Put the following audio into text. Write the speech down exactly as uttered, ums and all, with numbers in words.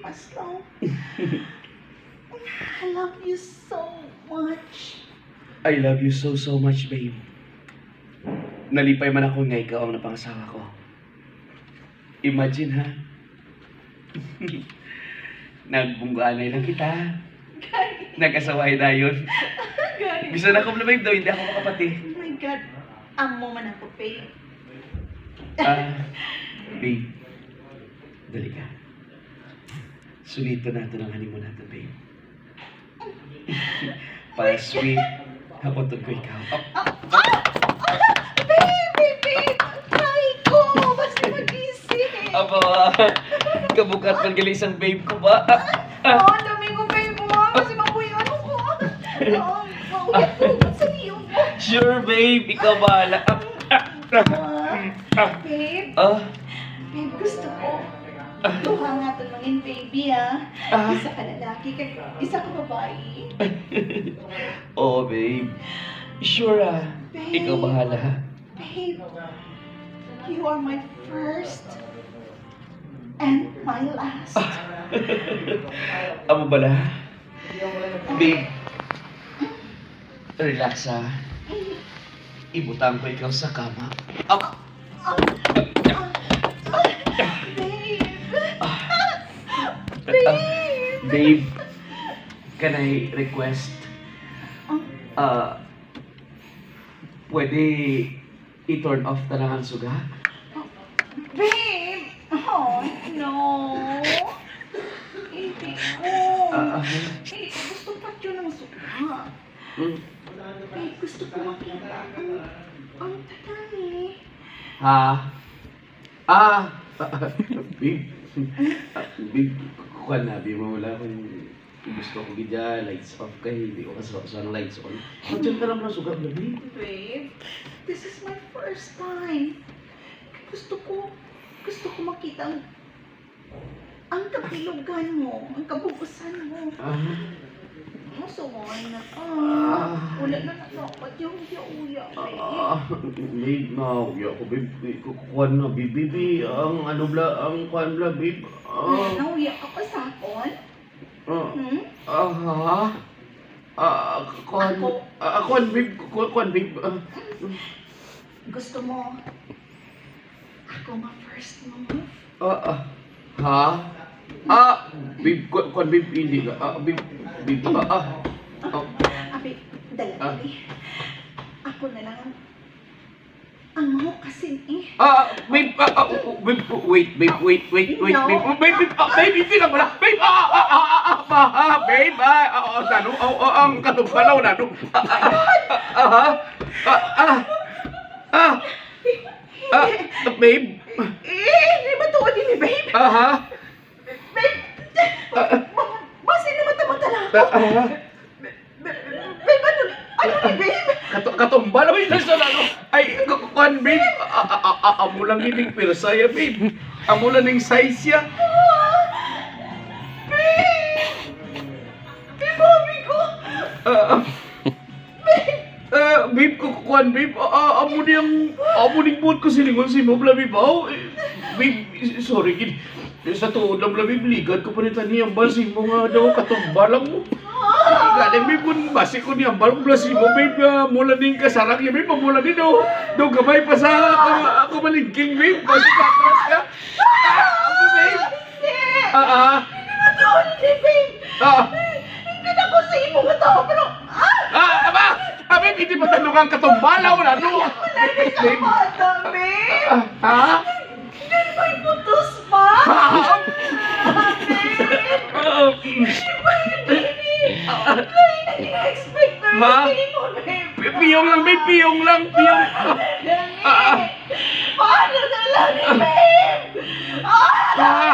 last long. I love you so much. I love you so, so much, babe. Nalipay man ako nga ikaw ang napangasawa ko. Imagine, ha? Nagbunggaanay lang kita. Nagkasaway na yun. Bisa na ko na, babe, daw. Hindi ako makapati. Oh my God. Amo man ako, babe. Ah, babe. Dali ka. Sulito natin ang honeymoon natin, babe. Para sweet, hapotod ko ikaw. Oh. Babe, babe, babe. Try ko. Basta mag-isip. Aba, kabukat man gali isang babe ko ba? Oo, ang dami ko, babe mo. Kasi mabuyan ako. Oo, mauyat ko. Sa liyong mo. Sure, babe. Ikaw bahala. Ah, Ah, babe. ah, Babe, gusto ko. Duha nga ito maging baby, ah. Ah. Isa ka lalaki, kag isa ka babae. oh, babe. Sure, ah. Babe. Ikaw bahala. Babe, you are my first and my last. Amo bala? Babe. Relax, ah. Ibutang ko ikaw sa kama. Oh. Babe. Babe, can I request? Uh, pwede i-turn off talagang suga? Babe! Oh, no. Hindi ko. Ah, ah. Hindi ko gusto pa yun ng suka. Hmm. Babe, gusto ko makita ang, ang tatay. Ha? Ah! Babe. Ah, babe, kuha na. Babe, wala akong gusto ko gidya. Lights off kay. Hindi ko kasama sa lights on. Nandiyan ka naman suga, babe. Babe, this is my first time. Gusto ko, gusto ko makita ang, ang kapilugan mo, ang kabubusan mo. Ah. Masaway na ah. Wala na natapat yung uya-uya, babe. Ah, babe, nauya ko, babe. Kukuha na, babe, babe. Ang ano bla, ang kuhan bla, babe. Ah, Nauya ka pa sa akon? ah, Hmm? ah, ha? Ah, kuhan, Ako? ah, kuhan, babe, kuhan, kuhan, babe. Ah, Gusto mo, ako ma-first mo? ah, ah, ha? Ah, babe, kuhan, kuhan, babe, hindi ka. Ah, babe, babe, ah, ah. Ah, Abi, dala, Ah. dali. Ako na lang ang, ang maho kasi eh. Ah, babe, ah, ah, babe, wait, babe, wait, wait, wait, No. babe, babe, babe, ah, babe, hindi lang pala, babe, ah, ah, ah, ah, ah, ah, ah, babe, ah, ah, ah, nano, ah, ah, ang katumpalaw, nano, ah, ah, ah, ah, ah, ah, ah, ah, babe, Eh, di ba tuwa din ni babe? ah, ha, Babe, ma- basi na mata-mata lang ako. ah, ah, Babe, ano, ano ni babe? Kato katumbal ba yun sa ano? Ay, kukuan, babe. A- a- a- a- Amo lang gining pirsaya, babe. Amo lang ning size ya. Babe, mami ko. Ah, ah, babe, kukuan, babe. Ah, ah, amo niyang, amo ning buot ko silingon si mo, babe. Oh, eh, babe, sorry, gid. Sa tuod lang, babe, ligat ko pa ni taniyang basi mo nga daw, katumbal lang mo. Galing, babe, kung basi ko niyang balong blasi mo, babe, ah, mula ning kasarang niya, babe, mula din daw. Daw gamay pa sa ako, ako malingking, babe. Basi ka, atras ka. Ah, amo, babe. Hindi. Ah, ah, Hindi ba tuwa ni babe? ah. Hindi na ko sa imo nga tao, pero, ah! Ah, aba! Ah, babe, hindi pa tanong ang katumbalaw na, no? Hindi ka Babe, bata, babe. ah, ha? Hindi ba iputos pa? Ah, Babe. ah, Hindi na expect na Ma? rin mo, babe. piyong lang, babe, piyong lang, piyong. Dali. Ah, ah. Paano na lang ni babe? Ah! Ah,